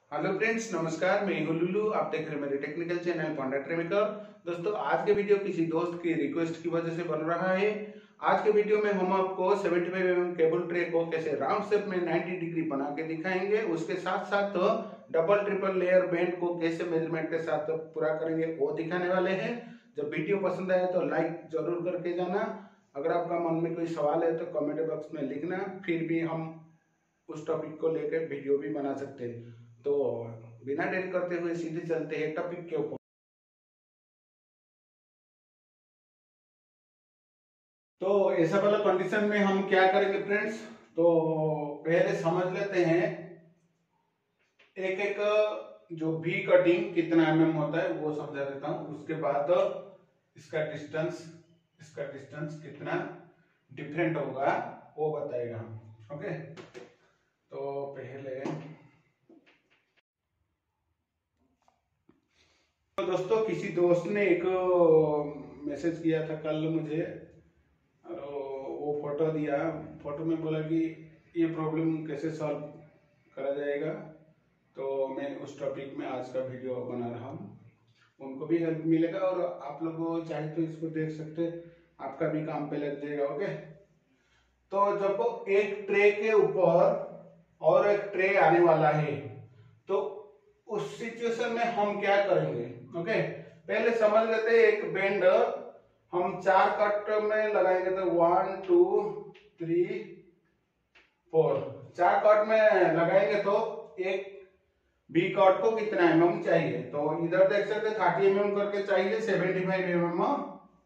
Hello friends, नमस्कार। मैं हूं लुलू। आप देख रहे हैं मेरे technical channel Panda Tray Maker. दोस्तों, आज के वीडियो किसी दोस्त की रिक्वेस्ट की वजह से बन रहा है। आज के वीडियो में हम आपको 75 mm केबल ट्रे को कैसे राउंड शेप में 90 डिग्री बना के दिखाएंगे। उसके साथ साथ डबल ट्रिपल लेयर बेंड को कैसे मेजरमेंट के साथ पूरा करेंगे वो दिखाने वाले हैं। जब वीडियो पसंद आए तो लाइक जरूर करके जाना। अगर आपका मन में कोई सवाल है तो कमेंट बॉक्स में लिखना, फिर भी हम उस टॉपिक को लेकर वीडियो भी बना सकते हैं। तो बिना देरी करते हुए सीधे चलते हैं टॉपिक के ऊपर। तो ऐसा वाला कंडीशन में हम क्या करेंगे फ्रेंड्स, तो पहले समझ लेते हैं एक एक जो भी कटिंग कितना mm होता है वो समझा देता हूं। उसके बाद इसका डिस्टेंस कितना डिफरेंट होगा वो बताएगा हम। ओके, तो पहले तो दोस्तों, किसी दोस्त ने एक मैसेज किया था कल मुझे, और वो फोटो दिया। फोटो में बोला कि ये प्रॉब्लम कैसे सॉल्व करा जाएगा। तो मैं उस टॉपिक में आज का वीडियो बना रहा हूँ। उनको भी हेल्प मिलेगा और आप लोग चाहे तो इसको देख सकते, आपका भी काम पे लग जाएगा। ओके, तो जब एक ट्रे के ऊपर और एक ट्रे आने वाला है तो उस सिचुएशन में हम क्या करेंगे। ओके, पहले समझ लेते हैं एक बेंड हम 4 कट में लगाएंगे। तो 1 2 3 4 4 कट में लगाएंगे तो एक बी कट को कितना mm चाहिए। तो इधर देख सकते 30 mm करके चाहिए 75 mm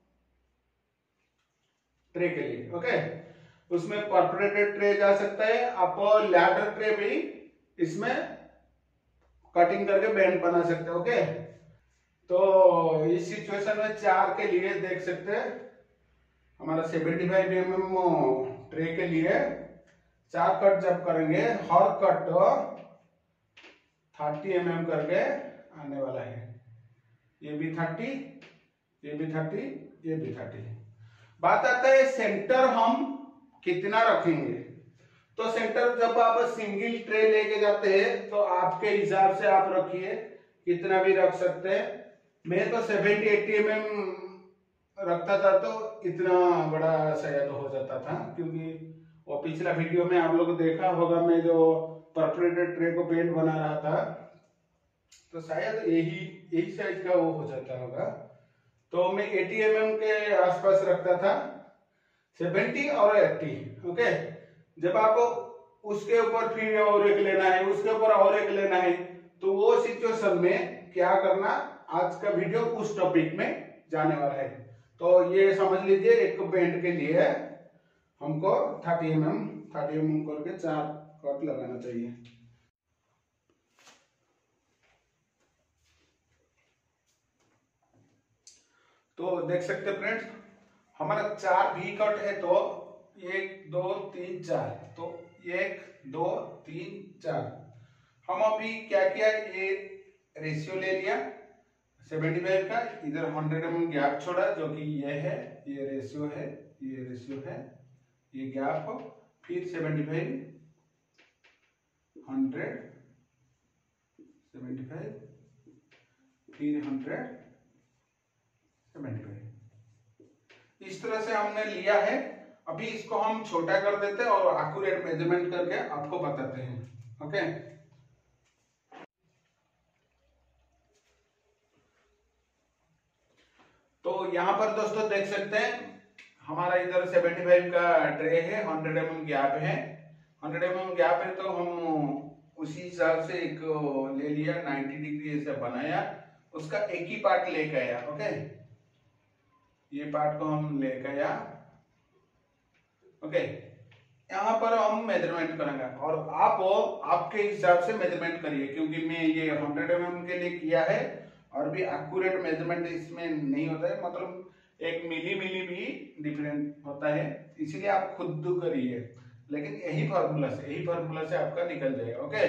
ट्रे के लिए। ओके, उसमें परफोरेटेड ट्रे जा सकता है, आप लैडर ट्रे भी इसमें कटिंग करके बैंड बना सकते हैं। ओके, तो इस सिचुएशन में 4 के लिए देख सकते हैं हमारा 75 mm ट्रे के लिए 4 कट जब करेंगे, हर कट 30 mm करके आने वाला है। ये भी 30, ये भी 30, ये भी 30। बात आता है सेंटर हम कितना रखेंगे। तो सेंटर जब आप सिंगल ट्रे लेके जाते हैं तो आपके हिसाब से आप रखिए, कितना भी रख सकते हैं। मैं तो 70-80 mm रखता था तो इतना बड़ा शायद हो जाता था, क्योंकि वो पिछला वीडियो में आप लोग देखा होगा मैं जो परफोरेटेड ट्रे को बेंड बना रहा था, तो शायद यही साइज का वो हो जाता होगा। तो मैं 80 mm के आसपास रखता था, 70 और 80। ओके, जब आप उसके ऊपर फिर और एक लेना है, उसके ऊपर और एक लेना है, तो वो सिचुएशन में क्या करना, आज का वीडियो उस टॉपिक में जाने वाला है। तो ये समझ लीजिए एक बेंड के लिए हमको 30 mm करके 4 कट लगाना चाहिए। तो देख सकते फ्रेंड्स, हमारा 4 भी कट है तो 1 2 3 4, तो 1 2 3 4। हम अभी क्या किया, ये रेशियो ले लिया 75 का, इधर 100 mm गैप छोड़ा, जो कि ये है, ये रेशियो है, ये रेशियो है, ये गैप हो, फिर 75 100 75 फिर 100 75। इस तरह से हमने लिया है। अभी इसको हम छोटा कर देते हैं और एक्यूरेट मेजरमेंट करके आपको बताते हैं। ओके, तो यहां पर दोस्तों देख सकते हैं हमारा इधर 75 का ट्रे है, 100 mm गैप है। 100 mm गैप है तो हम उसी हिसाब से एक ले लिया, 90 डिग्री ऐसे बनाया, उसका एक ही पार्ट लेके आया। ओके, ये पार्ट को हम लेके आया। ओके, यहाँ पर हम मेजरमेंट करेंगे और आप आपके हिसाब से मेजरमेंट करिए, क्योंकि मैं ये 100 mm के लिए किया है और भी एक्यूरेट मेजरमेंट इसमें नहीं होता है, मतलब 1 मिली भी डिफरेंट होता है, इसीलिए आप खुद करिए। लेकिन यही फार्मूला से आपका निकल जाएगा। ओके,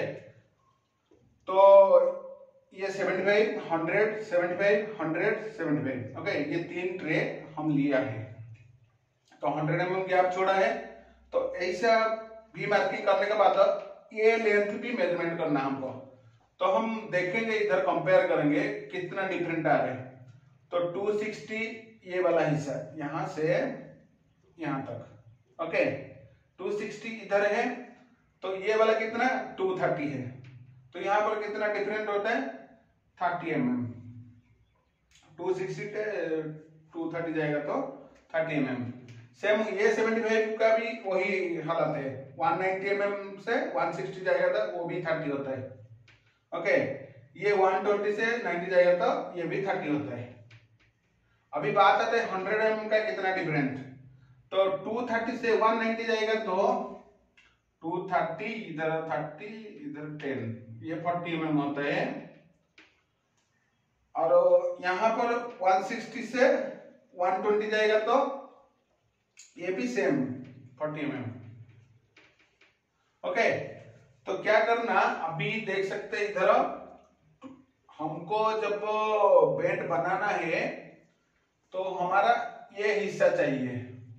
तो ये 75 100 75 100 75। ओके, ये 3 ट्रे हम लिया है, तो 100 mm गैप छोड़ा है। तो ऐसा भी मार्किंग करने के बाद ये लेंथ भी मेजरमेंट करना हमको। तो हम देखेंगे, इधर कंपेयर करेंगे कितना डिफरेंट आ रहा है। तो 260 ये वाला हिस्सा यहां से यहां तक, ओके 260 इधर है, तो ये वाला कितना 230 है, तो यहां पर कितना डिफरेंट होता है 30 mm। 260 से 230 जाएगा तो 30 mm। सेम ये 75 का भी वही हालत है, 190 mm से 160 जाएगा तो वो भी 30 होता है, ओके ये 120 से 90 जाएगा तो ये भी 30 होता है। अभी बात आते है 100 mm का कितना डिफरेंट। तो 230 से 190 जाएगा तो 230 इधर 30 इधर 10, ये 40 mm होता है। और यहां पर 160 से 120 जाएगा तो ये भी सेम 40 mm, ओके। तो क्या करना, अभी देख सकते हैं इधर हमको जब बेंट बनाना है तो हमारा ये हिस्सा चाहिए,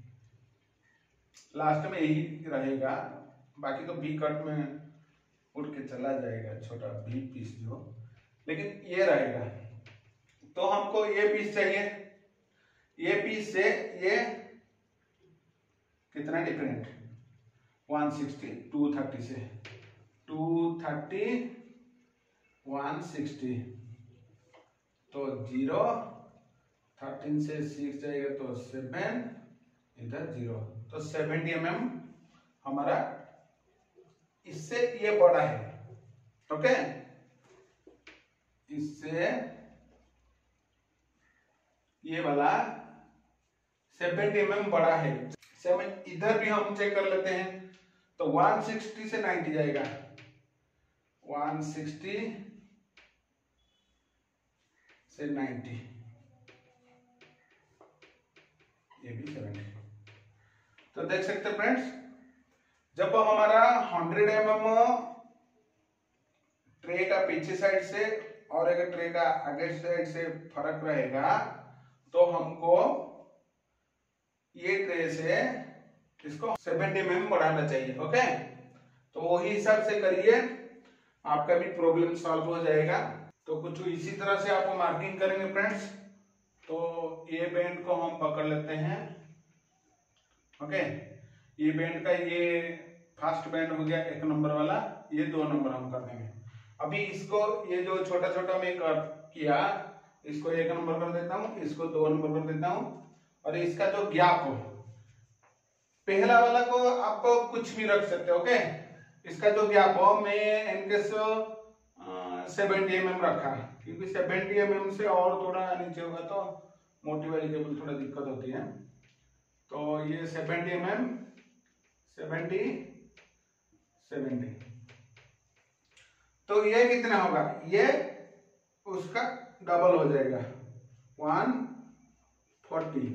लास्ट में यही रहेगा, बाकी तो बी कट में उड़ के चला जाएगा छोटा बी पीस जो, लेकिन ये रहेगा। तो हमको ये पीस चाहिए, ये पीस से ये कितना डिफरेंट 160 230 से 230 160, तो 0 13 से 6 जाएगा तो 7 इधर 0, तो 70 mm हमारा इससे ये बड़ा है, ओके इससे ये वाला 70 mm बड़ा है। इधर भी हम चेक कर लेते हैं, तो 160 से 90 जाएगा, 160 से 90 ये भी 70। तो देख सकते हैं फ्रेंड्स, जब हमारा 100 mm ट्रे का पीछे साइड से और एक ट्रे का आगे साइड से फर्क रहेगा, तो हमको ये ट्रे से इसको 70 mm बढ़ाना चाहिए, ओके। तो वही हिसाब से करिए, आपका भी प्रॉब्लम सॉल्व हो जाएगा। तो कुछ इसी तरह से आपको मार्किंग करेंगे फ्रेंड्स। तो ये बेंड को हम पकड़ लेते हैं, ओके ये बेंड का ये फर्स्ट बेंड हो गया 1 नंबर वाला, ये 2 नंबर हम कर देंगे। अभी इसको ये जो छोटा छोटा मैं किया, इसको 1 नंबर कर देता हूँ, इसको 2 नंबर कर देता हूँ, और इसका जो गैप हो, पहला वाला को आप कुछ भी रख सकते हो, ओके। इसका जो गैप हो, मैं इनकेस 70 mm रखा, क्योंकि 70 mm से और थोड़ा नीचे होगा तो मोटी वाली केबल थोड़ा दिक्कत होती है। तो ये 70 mm 70 तो ये कितना होगा, ये उसका डबल हो जाएगा 140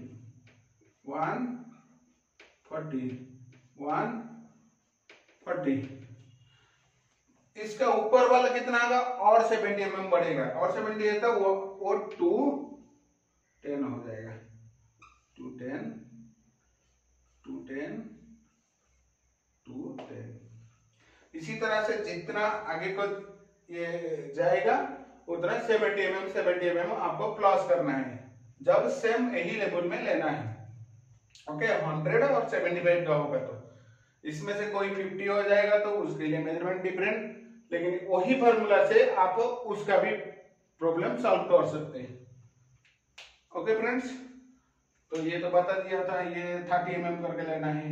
140 इसका ऊपर वाला कितना होगा और 70 mm बढ़ेगा, और 70 है तो वो 210 हो जाएगा, 210 इसी तरह से जितना आगे को ये जाएगा उतना 70 mm आपको प्लस करना है, जब सेम यही लेवल में लेना है, ओके 100 और 75 का होगा तो इसमें से कोई 50 हो जाएगा तो उसके लिए मेजरमेंट डिफरेंट, लेकिन वही फॉर्मूला से आप उसका भी प्रॉब्लम सॉल्व कर सकते हैं, ओके फ्रेंड्स। तो ये तो बता दिया था, ये 30 mm करके लेना है,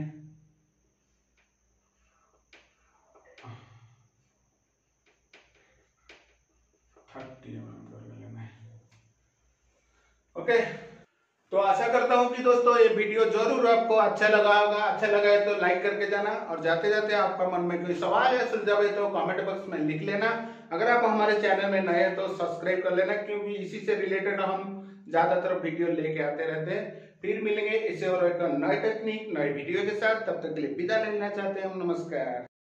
ओके। तो आशा करता हूं कि दोस्तों ये वीडियो जरूर आपको अच्छा लगा होगा। अच्छा लगा है तो लाइक करके जाना, और जाते जाते आपका मन में कोई सवाल या सुझाव है तो कमेंट बॉक्स में लिख लेना। अगर आप हमारे चैनल में नए हैं तो सब्सक्राइब कर लेना, क्योंकि इसी से रिलेटेड हम ज्यादातर वीडियो लेके आते रहते हैं। फिर मिलेंगे इसे और एक नए टेक्निक नए वीडियो के साथ, तब तक के लिए विदा लेना चाहते हैं हम। नमस्कार।